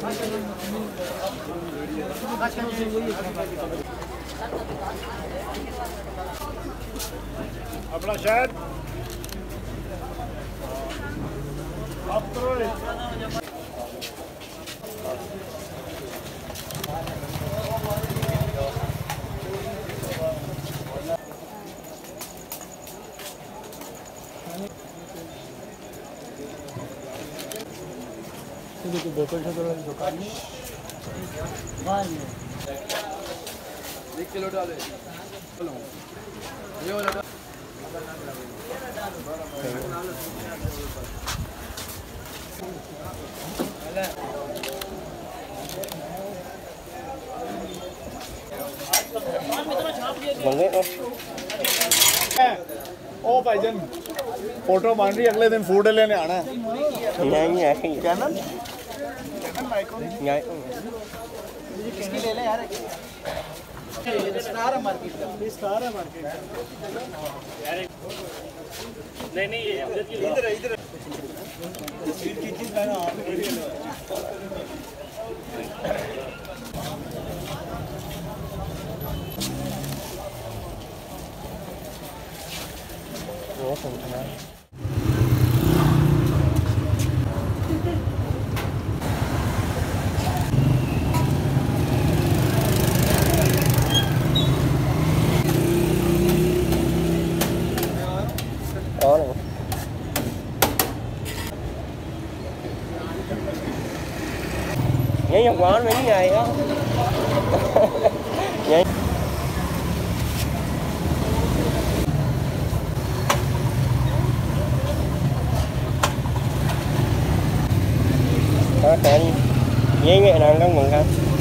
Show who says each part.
Speaker 1: अपना शहर देखो बोतल दुकान 1 किलो डाले ये वाला ओ भाईजान फोटो मान रही अगले दिन फूड लेने आना है नहीं कैनन किसकी ले ले यार स्टार है मार्केट का स्टार है मार्केट यार नहीं ये इधर इधर सीट की चीज मैंने आप वो समझना nhảy trong quán mấy ngày đó nhảy đó nhảy nghệ năng con mừng không